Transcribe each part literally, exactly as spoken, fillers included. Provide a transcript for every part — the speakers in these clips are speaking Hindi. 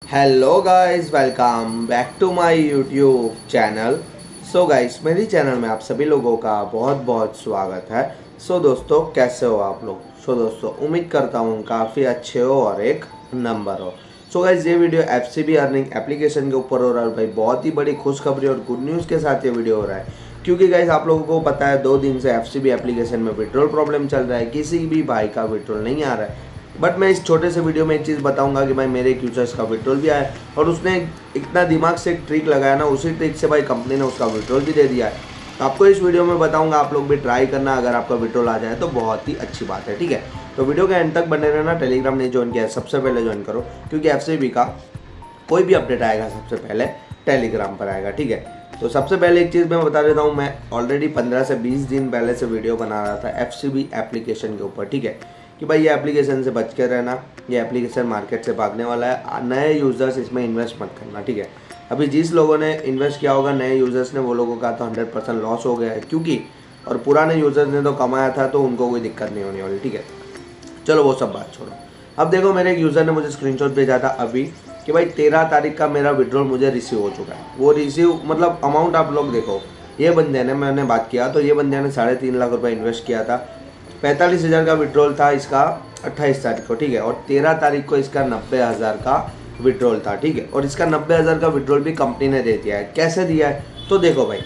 Hello guys, welcome back to my YouTube channel. So guys, मेरी चैनल में आप सभी लोगों का बहुत बहुत स्वागत है। सो so, दोस्तों, कैसे हो आप लोग? सो so, दोस्तों, उम्मीद करता हूँ काफ़ी अच्छे हो और एक नंबर हो। सो so, गाइस, ये video F C B earning application के ऊपर हो रहा है भाई। बहुत ही बड़ी खुशखबरी और गुड न्यूज़ के साथ ये वीडियो हो रहा है, क्योंकि गाइस आप लोगों को पता है दो दिन से एफ सी बी एप्लीकेशन में विड्रॉल प्रॉब्लम चल रहा है। किसी भी भाई का विड्रॉल नहीं आ रहा है। बट मैं इस छोटे से वीडियो में एक चीज़ बताऊंगा कि भाई मेरे एक यूजर्स का विड्रॉल भी आया और उसने इतना दिमाग से एक ट्रिक लगाया ना, उसी ट्रिक से भाई कंपनी ने उसका विड्रॉल भी दे दिया है। तो आपको इस वीडियो में बताऊंगा, आप लोग भी ट्राई करना। अगर आपका विड्रॉल आ जाए तो बहुत ही अच्छी बात है, ठीक है। तो वीडियो के एंड तक बने रहना। टेलीग्राम नहीं ज्वाइन किया है, सबसे पहले ज्वाइन करो, क्योंकि एफ सी बी का कोई भी अपडेट आएगा सबसे पहले टेलीग्राम पर आएगा, ठीक है। तो सबसे पहले एक चीज़ मैं बता देता हूँ, मैं ऑलरेडी पंद्रह से बीस दिन पहले से वीडियो बना रहा था एफ सी बी एप्लीकेशन के ऊपर, ठीक है, कि भाई ये एप्लीकेशन से बच के रहना, ये एप्लीकेशन मार्केट से भागने वाला है। नए यूज़र्स इसमें इन्वेस्ट मत करना, ठीक है। अभी जिस लोगों ने इन्वेस्ट किया होगा नए यूज़र्स ने, वो लोगों का तो हंड्रेड परसेंट लॉस हो गया है, क्योंकि और पुराने यूज़र्स ने तो कमाया था, तो उनको कोई दिक्कत नहीं होने वाली, ठीक है। चलो वो सब बात छोड़ो। अब देखो, मेरे एक यूज़र ने मुझे स्क्रीनशॉट भेजा था अभी कि भाई तेरह तारीख का मेरा विड्रॉल मुझे रिसीव हो चुका है। वो रिसीव मतलब अमाउंट आप लोग देखो, ये बंदे ने, मैंने बात किया तो ये बंदे ने साढ़े तीन लाख रुपए इन्वेस्ट किया था। पैंतालीस हज़ार का विड्रॉल था इसका अट्ठाईस तारीख को, ठीक है। और तेरह तारीख को इसका नब्बे हज़ार का विड्रॉल था, ठीक है। और इसका नब्बे हज़ार का विड्रॉल भी कंपनी ने दे दिया है। कैसे दिया है? तो देखो भाई,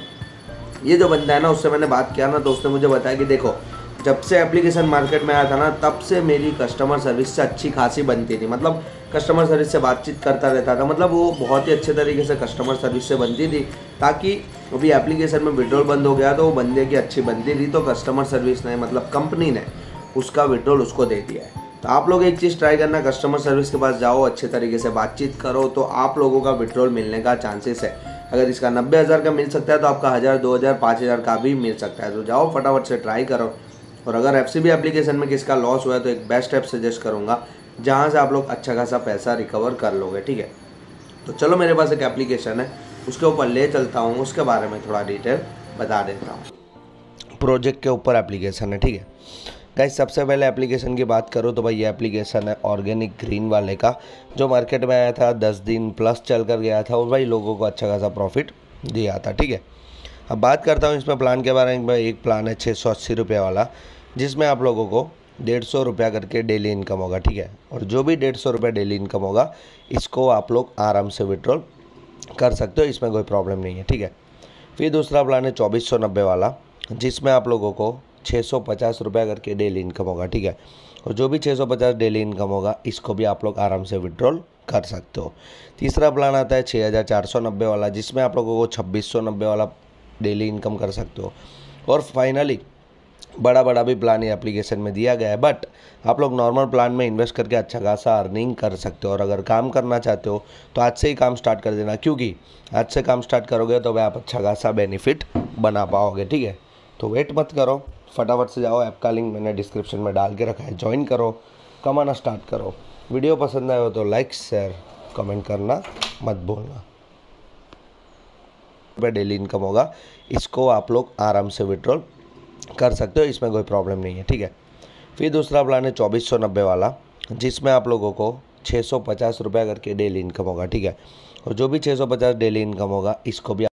ये जो बंदा है ना, उससे मैंने बात किया ना, तो उसने मुझे बताया कि देखो, जब से एप्लीकेशन मार्केट में आया था ना, तब से मेरी कस्टमर सर्विस से अच्छी खासी बनती थी। मतलब कस्टमर सर्विस से बातचीत करता रहता था, मतलब वो बहुत ही अच्छे तरीके से कस्टमर सर्विस से बनती थी, ताकि अभी एप्लीकेशन में विड्रॉल बंद हो गया तो वो बंदे की अच्छी बनती थी, तो कस्टमर सर्विस ने, मतलब कंपनी ने उसका विड्रॉल उसको दे दिया है। तो आप लोग एक चीज़ ट्राई करना, कस्टमर सर्विस के पास जाओ, अच्छे तरीके से बातचीत करो, तो आप लोगों का विड्रॉल मिलने का चांसेस है। अगर इसका नब्बे हज़ार का मिल सकता है तो आपका हज़ार, दो हज़ार, पाँच हज़ार का भी मिल सकता है। तो जाओ फटाफट से ट्राई करो। और अगर एफ सी बी एप्लीकेशन में किसका लॉस हुआ है तो एक बेस्ट ऐप सजेस्ट करूँगा, जहाँ से आप लोग अच्छा खासा पैसा रिकवर कर लोगे, ठीक है। तो चलो, मेरे पास एक एप्लीकेशन है, उसके ऊपर ले चलता हूँ, उसके बारे में थोड़ा डिटेल बता देता हूँ। प्रोजेक्ट के ऊपर एप्लीकेशन है, ठीक है गाइस। सबसे पहले एप्लीकेशन की बात करूँ तो भाई ये एप्लीकेशन है ऑर्गेनिक ग्रीन वाले का, जो मार्केट में आया था, दस दिन प्लस चल कर गया था और भाई लोगों को अच्छा खासा प्रॉफिट दिया था, ठीक है। अब बात करता हूँ इसमें प्लान के बारे में। भाई एक प्लान है छः सौ अस्सी रुपये वाला, जिसमें आप लोगों को डेढ़ सौ रुपया करके डेली इनकम होगा, ठीक है। और जो भी डेढ़ सौ रुपया डेली इनकम होगा, इसको आप लोग आराम से विड्रॉल कर सकते हो, इसमें कोई प्रॉब्लम नहीं है, ठीक है। फिर दूसरा प्लान है चौबीस सौ नब्बे वाला, जिसमें आप लोगों को छः सौ पचास रुपया करके डेली इनकम होगा, ठीक है। और जो भी छः सौ पचास डेली इनकम होगा, इसको भी आप लोग आराम से विड्रॉल कर सकते हो। तीसरा प्लान आता है छः हज़ार चार सौ नब्बे वाला, जिसमें आप लोगों को छब्बीस सौ नब्बे वाला डेली इनकम कर सकते हो। और फाइनली बड़ा बड़ा भी प्लान ये एप्लीकेशन में दिया गया है, बट आप लोग नॉर्मल प्लान में इन्वेस्ट करके अच्छा खासा अर्निंग कर सकते हो। और अगर काम करना चाहते हो तो आज से ही काम स्टार्ट कर देना, क्योंकि आज से काम स्टार्ट करोगे तो भाई आप अच्छा खासा बेनिफिट बना पाओगे, ठीक है। तो वेट मत करो, फटाफट से जाओ, ऐप का लिंक मैंने डिस्क्रिप्शन में डाल के रखा है, ज्वाइन करो, कमाना स्टार्ट करो। वीडियो पसंद आए हो तो लाइक शेयर कमेंट करना मत भूलना। डेली इनकम होगा, इसको आप लोग आराम से विड्रॉल कर सकते हो, इसमें कोई प्रॉब्लम नहीं है, ठीक है। फिर दूसरा प्लान है चौबीस सौ नब्बे वाला, जिसमें आप लोगों को छः सौ पचास रुपया करके डेली इनकम होगा, ठीक है। और जो भी छः सौ पचास डेली इनकम होगा, इसको भी